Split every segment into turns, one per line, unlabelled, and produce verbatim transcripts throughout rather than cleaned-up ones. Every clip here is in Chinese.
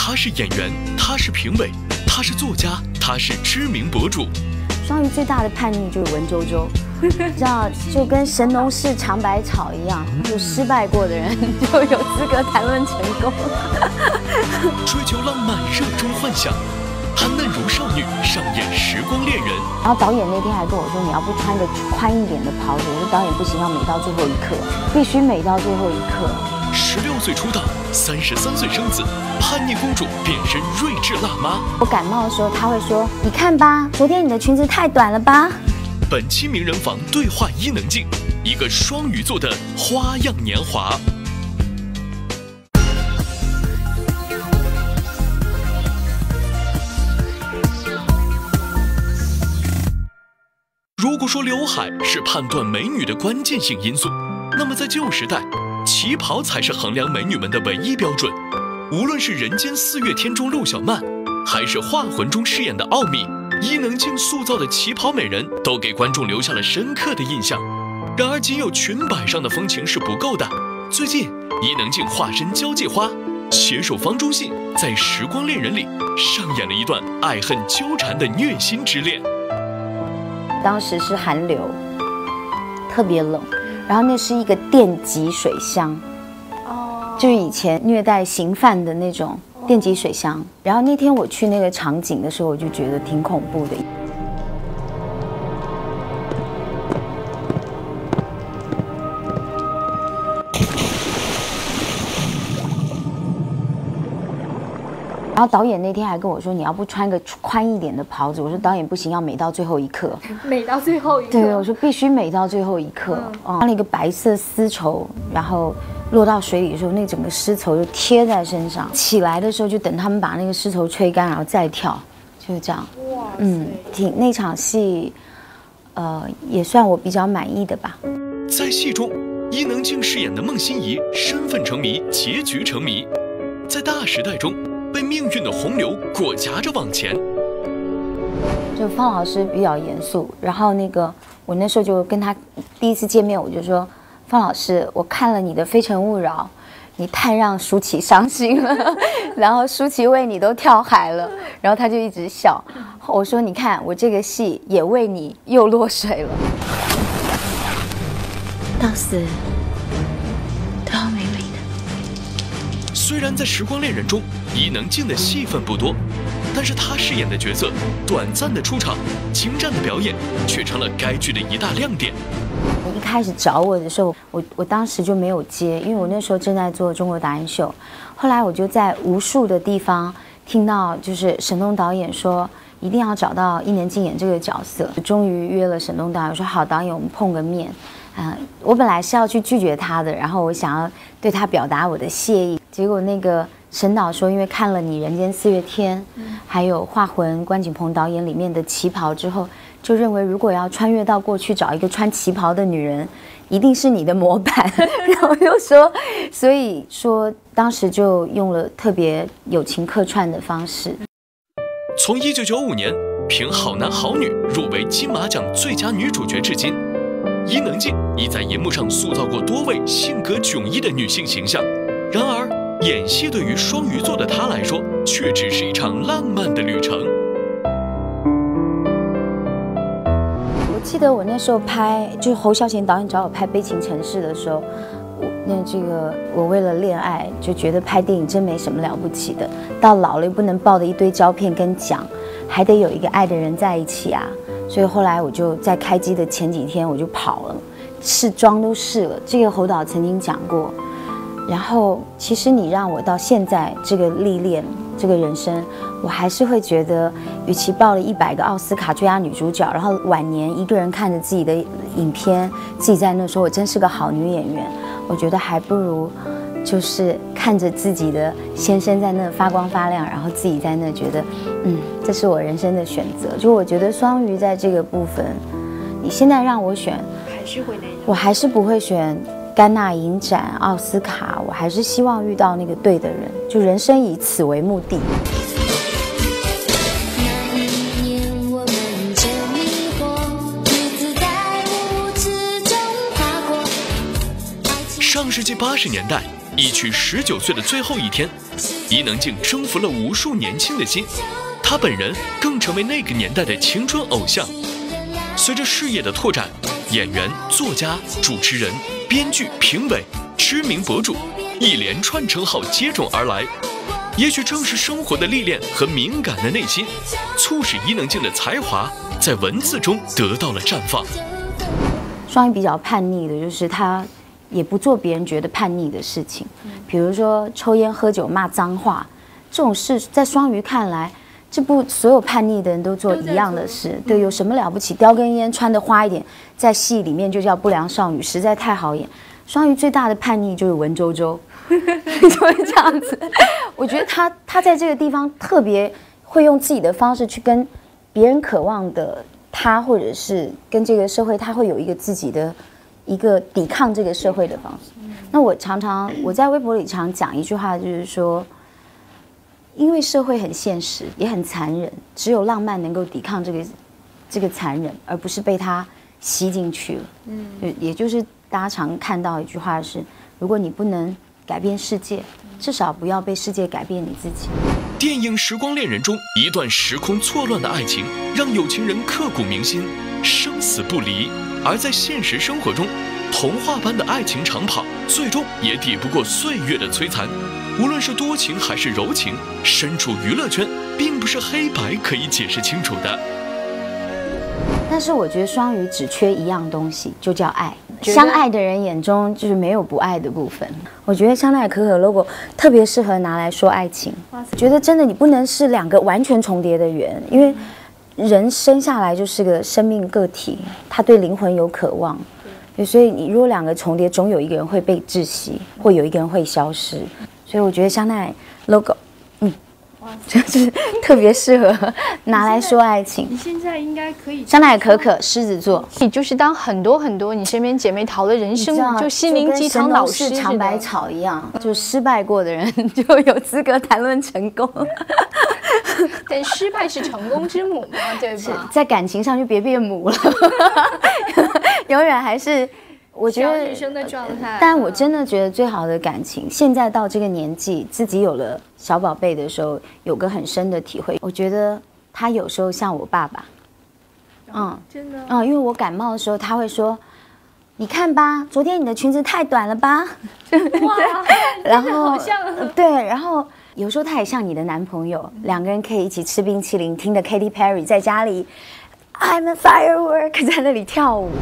他是演员，他是评委，他是作家，他是知名博主。
双鱼最大的叛逆就是文绉绉，你知道，就跟神农氏尝百草一样，就失败过的人就有资格谈论成功。
追求浪漫，热衷幻想，她嫩如少女，上演时光恋人。
然后导演那天还跟我说，你要不穿个宽一点的袍子，我说导演不行，要美到最后一刻，必须美到最后一刻。
十六岁出道，三十三岁生子，叛逆公主变身睿智辣妈。
我感冒的时候，他会说：“你看吧，昨天你的裙子太短了吧。”
本期名人坊对话伊能静，一个双鱼座的花样年华。如果说刘海是判断美女的关键性因素，那么在旧时代，旗袍才是衡量美女们的唯一标准。无论是《人间四月天》中陆小曼，还是《画魂》中饰演的奥秘，伊能静塑造的旗袍美人都给观众留下了深刻的印象。然而，仅有裙摆上的风情是不够的。最近，伊能静化身交际花，携手方中信，在《时光恋人》里上演了一段爱恨纠缠的虐心之恋。
当时是寒流，特别冷，然后那是一个电击水箱，哦，就是以前虐待刑犯的那种电击水箱。然后那天我去那个场景的时候，我就觉得挺恐怖的。然后导演那天还跟我说，你要不穿个宽一点的袍子，我说导演不行，要美到最后一刻，
美到最后一刻。
对，我说必须美到最后一刻。嗯，穿了一个白色丝绸，然后落到水里的时候，那整个丝绸就贴在身上。起来的时候就等他们把那个丝绸吹干，然后再跳，就是这样。哇，嗯，挺那场戏，呃，也算我比较满意的吧。
在戏中，伊能静饰演的孟欣怡身份成谜，结局成谜，在大时代中被命运的洪流裹挟着往前。
就方老师比较严肃，然后那个我那时候就跟他第一次见面，我就说，方老师，我看了你的《非诚勿扰》，你太让舒淇伤心了，然后舒淇为你都跳海了，然后他就一直笑。我说，你看我这个戏也为你又落水了。到死都要美美的。
虽然在《时光恋人》中，伊能静的戏份不多，但是她饰演的角色短暂的出场，精湛的表演，却成了该剧的一大亮点。
一开始找我的时候，我我当时就没有接，因为我那时候正在做中国达人秀。后来我就在无数的地方听到，就是沈东导演说一定要找到伊能静演这个角色。终于约了沈东导演，说好，导演我们碰个面。嗯、呃，我本来是要去拒绝他的，然后我想要对他表达我的谢意，结果那个沈导说，因为看了你《人间四月天》，还有《画魂》关锦鹏导演里面的旗袍之后，就认为如果要穿越到过去找一个穿旗袍的女人，一定是你的模板。然后又说，所以说当时就用了特别友情客串的方式。
从一九九五年凭《好男好女》入围金马奖最佳女主角至今，伊能静已在银幕上塑造过多位性格迥异的女性形象。然而，演戏对于双鱼座的她来说，却只是一场浪漫的旅程。
我记得我那时候拍，就是侯孝贤导演找我拍《悲情城市》的时候，我那这个我为了恋爱就觉得拍电影真没什么了不起的，到老了又不能抱着一堆胶片跟奖，还得有一个爱的人在一起啊。所以后来我就在开机的前几天我就跑了，试妆都试了，这个侯导曾经讲过。然后其实你让我到现在这个历练这个人生，我还是会觉得，与其报了一百个奥斯卡最佳女主角，然后晚年一个人看着自己的影片，自己在那说我真是个好女演员，我觉得还不如就是看着自己的先生在那发光发亮，然后自己在那觉得，嗯，这是我人生的选择。就我觉得双鱼在这个部分，你现在让我选，
还是会那样，
我还是不会选戛纳影展、奥斯卡，我还是希望遇到那个对的人，就人生以此为目的。
上世纪八十年代， 一曲十九岁的最后一天，伊能静征服了无数年轻的心，她本人更成为那个年代的青春偶像。随着事业的拓展，演员、作家、主持人、编剧、评委、知名博主，一连串称号接踵而来。也许正是生活的历练和敏感的内心，促使伊能静的才华在文字中得到了绽放。
双鱼比较叛逆的，就是他也不做别人觉得叛逆的事情，比如说抽烟、喝酒、骂脏话这种事，在双鱼看来，这部所有叛逆的人都做一样的事，对，有什么了不起？叼根烟，穿得花一点，在戏里面就叫不良少女，实在太好演。双鱼最大的叛逆就是文绉绉，就是这样子。我觉得他他在这个地方特别会用自己的方式去跟别人渴望的他，或者是跟这个社会，他会有一个自己的一个抵抗这个社会的方式。那我常常我在微博里常讲一句话，就是说，因为社会很现实，也很残忍，只有浪漫能够抵抗这个这个残忍，而不是被它吸进去了。嗯，也就是大家常看到一句话是：如果你不能改变世界，至少不要被世界改变你自己。
电影《时光恋人》中，一段时空错乱的爱情，让有情人刻骨铭心，生死不离；而在现实生活中，童话般的爱情长跑，最终也抵不过岁月的摧残。无论是多情还是柔情，身处娱乐圈，并不是黑白可以解释清楚的。
但是我觉得双鱼只缺一样东西，就叫爱。相爱的人眼中就是没有不爱的部分。我觉得香奈儿可可 logo 特别适合拿来说爱情。我觉得真的你不能是两个完全重叠的圆，因为人生下来就是个生命个体，他对灵魂有渴望。对，所以你如果两个重叠，总有一个人会被窒息，或有一个人会消失。所以我觉得香奈儿 logo， 嗯，就是特别适合拿来说爱情。
你现在应该可以。
香奈儿可可狮子座，
你就是当很多很多你身边姐妹讨论人生，就心灵鸡汤老师
尝百草一样，就失败过的人就有资格谈论成功。
但失败是成功之母嘛，对吧？
在感情上就别变母了，永远还是。我觉得，
小女生的状态。
但我真的觉得最好的感情，现在到这个年纪，自己有了小宝贝的时候，有个很深的体会。我觉得他有时候像我爸爸，
嗯，真的，
嗯，因为我感冒的时候，他会说：“你看吧，昨天你的裙子太短了吧？”
哇，
然后
好像
对，然后有时候他也像你的男朋友，两个人可以一起吃冰淇淋，听着 Katy Perry 在家里 I'm a firework 在那里跳舞。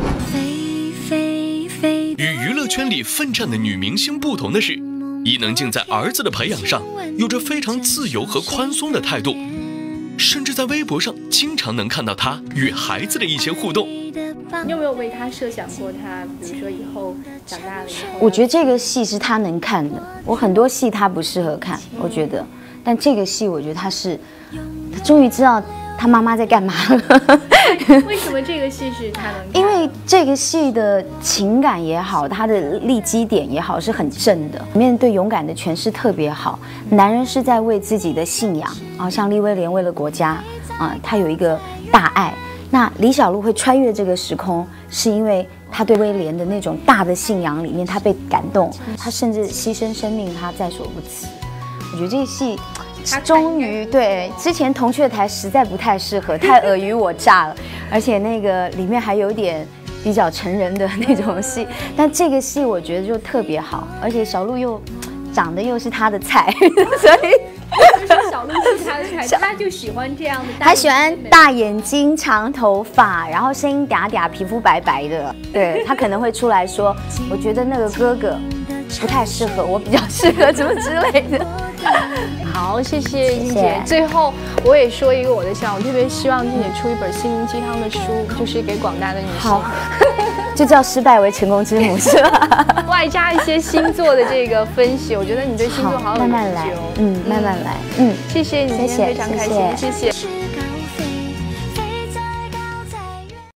与娱乐圈里奋战的女明星不同的是，伊能静在儿子的培养上有着非常自由和宽松的态度，甚至在微博上经常能看到她与孩子的一些互动。
你有没有为他设想过他，比如说以后长大了以后？
我觉得这个戏是他能看的，我很多戏他不适合看，我觉得，但这个戏我觉得他是，他终于知道他妈妈在干嘛了。
为什么这个戏是他能看？
因为这个戏的情感也好，它的立基点也好，是很正的，里面对勇敢的诠释特别好。男人是在为自己的信仰啊，像利威廉为了国家啊，他有一个大爱。那李小璐会穿越这个时空，是因为他对威廉的那种大的信仰里面，他被感动，他甚至牺牲生命，他在所不辞。我觉得这个戏。终于对，之前铜雀台实在不太适合，太尔虞我诈了，而且那个里面还有点比较成人的那种戏，但这个戏我觉得就特别好，而且小鹿又长得又是他的菜，所以
就是小鹿是他的菜，他就喜欢这样的，
他喜欢大眼睛、长头发，然后声音嗲嗲，皮肤白白的，对他可能会出来说，我觉得那个哥哥不太适合我，比较适合什么之类的。
好，谢谢英姐。最后我也说一个我的想法，我特别希望英姐出一本心灵鸡汤的书，就是给广大的女性。
好，就叫失败为成功之母是吧？
外加一些星座的这个分析，我觉得你对星座好有研究。
慢慢来，嗯，慢慢来，嗯，
谢谢你，今天非常开心，谢谢。